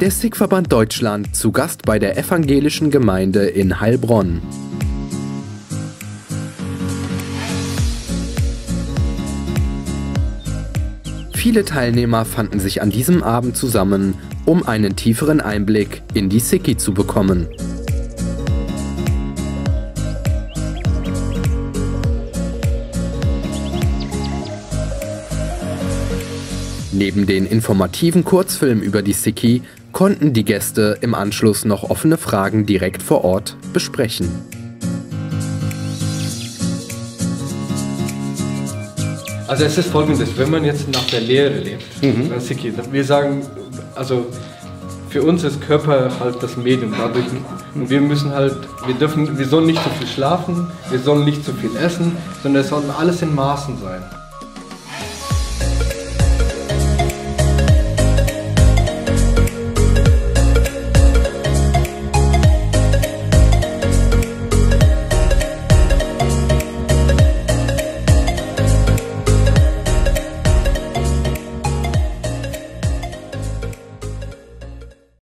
Der Sikh-Verband Deutschland zu Gast bei der evangelischen Gemeinde in Heilbronn. Viele Teilnehmer fanden sich an diesem Abend zusammen, um einen tieferen Einblick in die Sikhi zu bekommen. Neben den informativen Kurzfilmen über die Sikhi konnten die Gäste im Anschluss noch offene Fragen direkt vor Ort besprechen. Also es ist Folgendes, wenn man jetzt nach der Lehre lebt, Sikhi, wir sagen, also für uns ist Körper halt das Medium dadurch, und wir müssen halt, wir sollen nicht zu viel schlafen, wir sollen nicht zu viel essen, sondern es soll alles in Maßen sein.